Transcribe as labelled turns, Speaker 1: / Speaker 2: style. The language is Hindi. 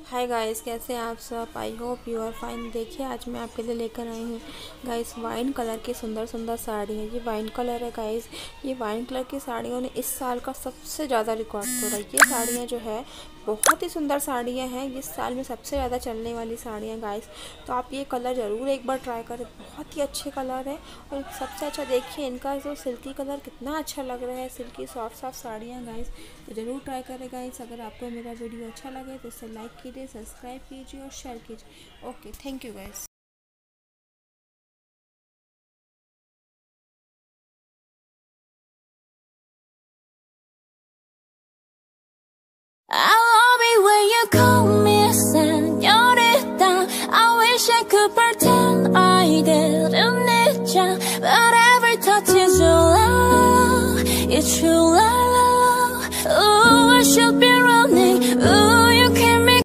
Speaker 1: हाय गाइस, कैसे हैं आप सब। I hope you are fine. देखिए आज मैं आपके लिए लेकर आई हूँ गाइस वाइन कलर की सुंदर सुंदर साड़ी है। ये वाइन कलर है गाइस। ये वाइन कलर की साड़ियों ने इस साल का सबसे ज़्यादा रिकॉर्ड तोड़ा। ये साड़ियाँ जो है बहुत ही सुंदर साड़ियाँ हैं। इस साल में सबसे ज़्यादा चलने वाली साड़ियाँ गाइस। तो आप ये कलर ज़रूर एक बार ट्राई करें। बहुत ही अच्छे कलर है और सबसे अच्छा देखिए इनका जो सिल्की कलर कितना अच्छा लग रहा है। सिल्की सॉफ्ट सॉफ्ट साड़ियाँ गाइस, तो ज़रूर ट्राई करें गाइस। अगर आपको मेरा वीडियो अच्छा लगे तो इसे लाइक कीजिए, सब्सक्राइब कीजिए और शेयर कीजिए। Okay, thank you guys.